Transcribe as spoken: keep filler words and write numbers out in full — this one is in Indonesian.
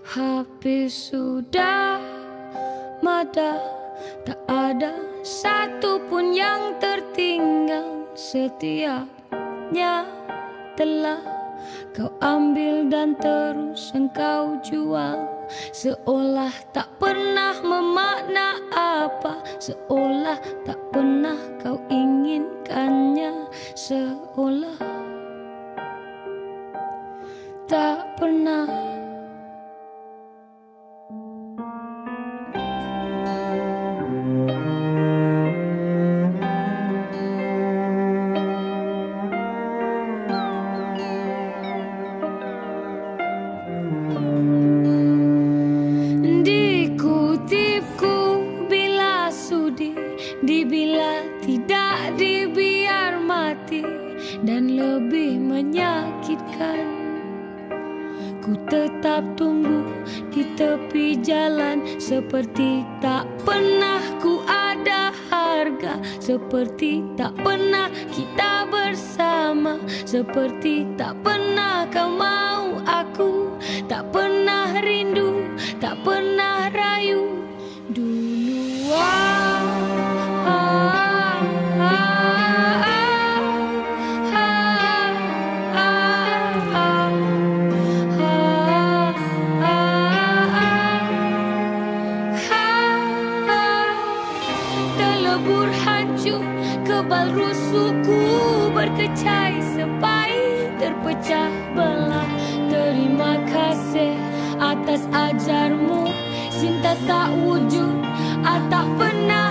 Habis sudah mada, tak ada satupun yang tertinggal. Setiapnya telah kau ambil dan terus engkau jual. Seolah tak pernah memakna apa, seolah tak pernah kau inginkannya, seolah tak pernah. Dibilah tidak, dibiar mati dan lebih menyakitkan. Ku tetap tunggu di tepi jalan, seperti tak pernah ku ada harga, seperti tak pernah kita bersama, seperti tak pernah kau mau aku, tak pernah rindu, tak pernah rayu dulu. Telebur hancur, kebal rusukku berkecai sepai terpecah belah. Terima kasih atas ajarmu, cinta tak wujud, ah, tak pernah